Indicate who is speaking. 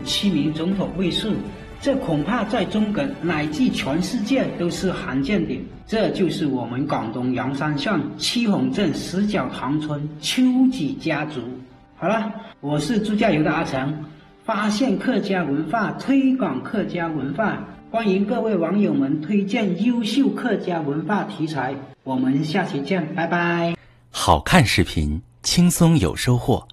Speaker 1: 7名总统位数，这恐怕在中国乃至全世界都是罕见的。这就是我们广东阳山县七洪镇石角塘村邱子家族。好了，我是助教游的阿成，发现客家文化，推广客家文化，欢迎各位网友们推荐优秀客家文化题材。我们下期见，拜拜。
Speaker 2: 好看视频，轻松有收获。